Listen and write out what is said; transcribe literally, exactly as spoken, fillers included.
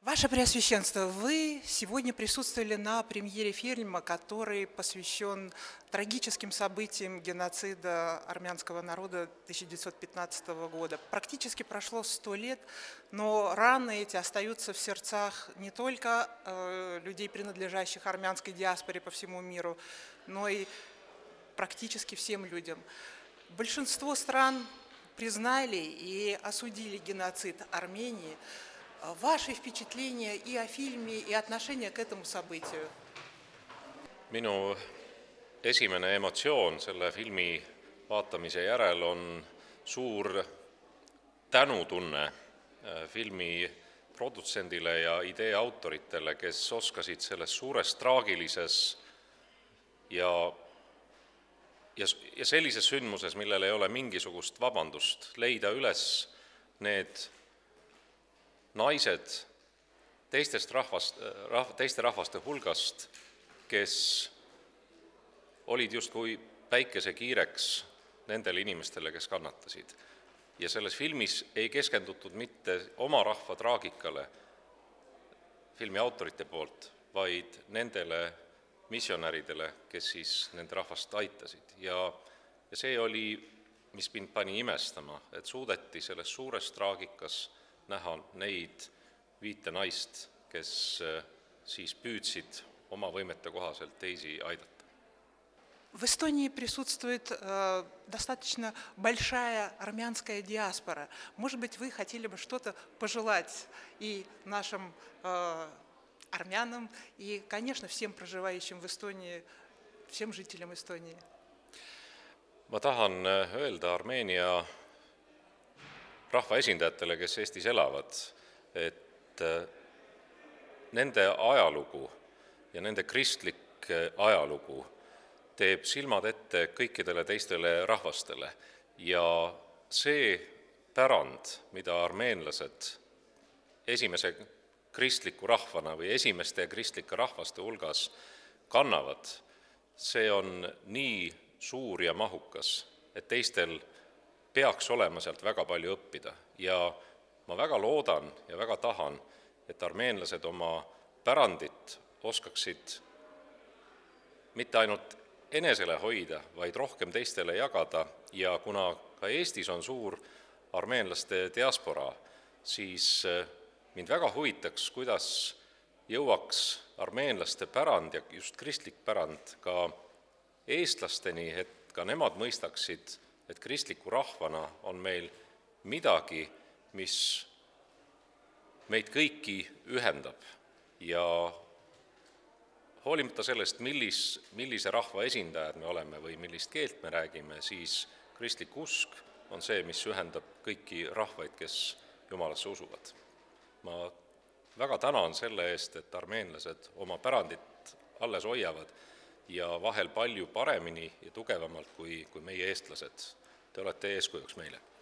Ваше Преосвященство, вы сегодня присутствовали на премьере фильма, который посвящен трагическим событиям геноцида армянского народа тысяча девятьсот пятнадцатого года. Практически прошло сто лет, но раны эти остаются в сердцах не только э, людей, принадлежащих армянской диаспоре по всему миру, но и практически всем людям. Большинство стран признали и осудили геноцид Армении. Ваши впечатления и о фильме, и отношение к этому событию? Minu esimene emotsioon selle filmi vaatamise järel on suur tänutunne filmi produtsendile ja idee autoritele, kes oskasid selles suures traagilises ja, ja, ja sellises sündmuses, millel ei ole mingisugust vabandust, leida üles need naised teistest rahvast, rahv, teiste rahvaste hulgast, kes olid justkui päikesekiireks nendele inimestele, kes kannatasid. Ja selles filmis ei keskendutud mitte oma rahva traagikale filmi autorite poolt, vaid nendele missionäridele, kes siis nende rahvast aitasid. Ja, ja see oli, mis mind pani imestama, et suudeti selles suures traagikas näha neid viite naist, kes siis püüdsid oma võimete kohaselt teisi aidata. В Эстонии присутствует э, достаточно большая армянская диаспора. Может быть, вы хотели бы что-то пожелать и нашим э, армянам, и, конечно, всем проживающим в Эстонии, всем жителям Эстонии? Ma tahan öelda Armeenia rahvaesindajatele, kes Eestis elavad, et nende ajalugu ja nende kristlik ajalugu teeb silmad ette kõikidele teistele rahvastele. Ja see pärand, mida armeenlased esimese kristliku rahvana või esimeste kristlike rahvaste hulgas kannavad, see on nii suur ja mahukas, et teistel peaks olema sealt väga palju õppida. Ja ma väga loodan ja väga tahan, et armeenlased oma pärandit oskaksid mitte ainult enesele hoida, vaid rohkem teistele jagada. Ja kuna ka Eestis on suur armeenlaste diaspora, siis mind väga huvitaks, kuidas jõuaks armeenlaste pärand ja just kristlik pärand ka eestlasteni, et ka nemad mõistaksid, et kristliku rahvana on meil midagi, mis meid kõiki ühendab. Ja hoolimata sellest, millis, millise rahva esindajad me oleme või millist keelt me räägime, siis kristlik usk on see, mis ühendab kõiki rahvaid, kes Jumalasse usuvad. Ma väga tänan selle eest, et armeenlased oma pärandit alles hoiavad ja vahel palju paremini ja tugevamalt kui, kui meie eestlased. Te olete eeskujuks meile.